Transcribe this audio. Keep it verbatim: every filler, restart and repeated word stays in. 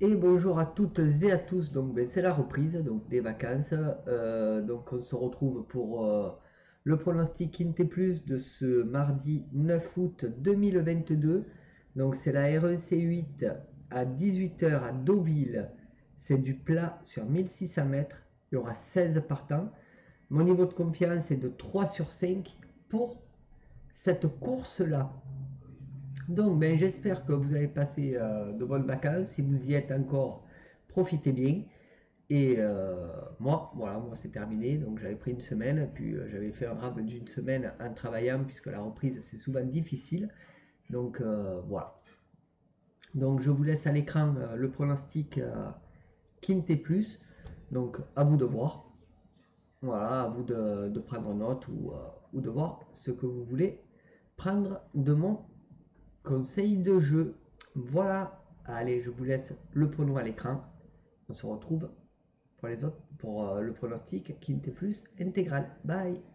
Et bonjour à toutes et à tous, donc ben, c'est la reprise donc des vacances. Euh, donc on se retrouve pour euh, le pronostic Quintet Plus de ce mardi neuf août deux mille vingt-deux. Donc c'est la R E C huit à dix-huit heures à Deauville. C'est du plat sur mille six cents mètres. Il y aura seize partants. Mon niveau de confiance est de trois sur cinq pour cette course-là. Donc, ben, j'espère que vous avez passé euh, de bonnes vacances. Si vous y êtes encore, profitez bien. Et euh, moi, voilà, moi c'est terminé. Donc, j'avais pris une semaine, puis euh, j'avais fait un rap d'une semaine en travaillant, puisque la reprise c'est souvent difficile. Donc, euh, voilà. Donc, je vous laisse à l'écran euh, le pronostic euh, Quintet Plus. Donc, à vous de voir. Voilà, à vous de, de prendre note ou, euh, ou de voir ce que vous voulez prendre de mon conseil de jeu. Voilà. Allez, je vous laisse le pronom à l'écran. On se retrouve pour les autres, pour euh, le pronostic Quintet Plus intégral. Bye.